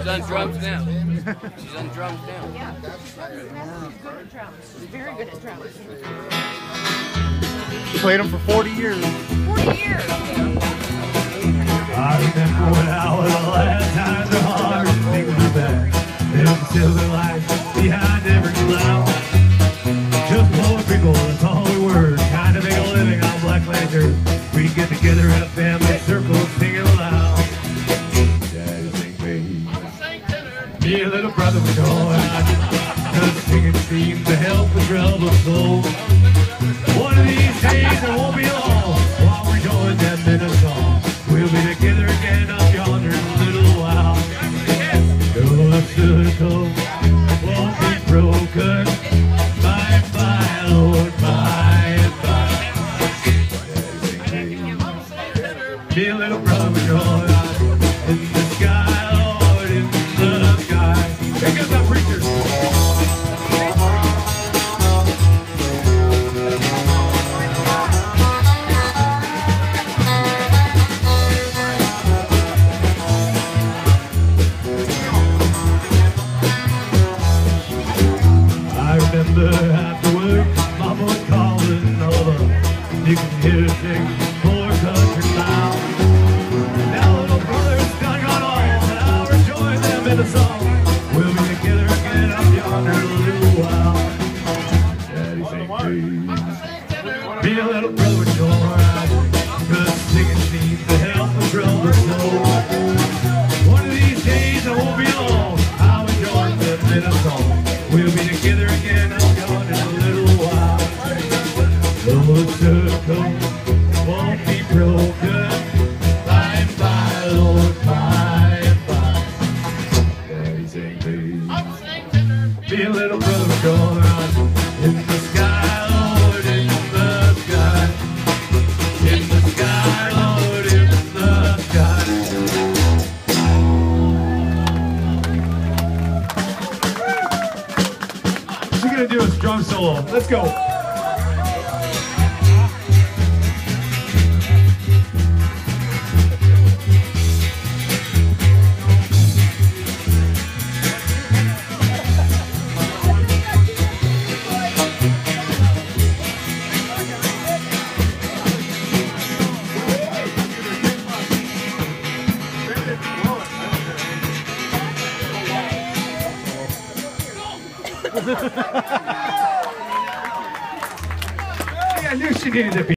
She's on drums now. She's on drums now. Yeah, she's good at drums. She's very good at drums. Played them for 40 years. 40 years! I remember when I was the last times are hard to think of back. There's a silver light behind every cloud. Just poor people, that's all we were. Trying to make a living on Black Lantern. We'd get together in a family circle singing loud. Daddy sing me. Me and little brother were going out. Cause singing seems to help the troubled soul. One of these days it won't be long while we're joined them in a song. We'll be together again up yonder in a little while. The circle won't be broken. By and by, Lord, by and by. Me and little brother were going out in the sky, Lord, in the sky. Here comes our preacher. After work, Mama was calling over. You can hear her sing for country now. Now little brother's done gone on, and I'll rejoin them in a song. We'll be together again up yonder in a little while. Daddy sing please. Me and little brother was going out, cause singing seems to help the troubled soul. One of these days it won't be long, I'll rejoin them in a song. We'll be together again up yonder in a little while. The circle won't be broken. By and by, Lord, by and by. Daddy sing please. Me and little brother were going out in the sky, Lord, in the sky. In the sky, Lord, in the sky. What you gonna do is drum solo. Let's go. I knew she needed to be.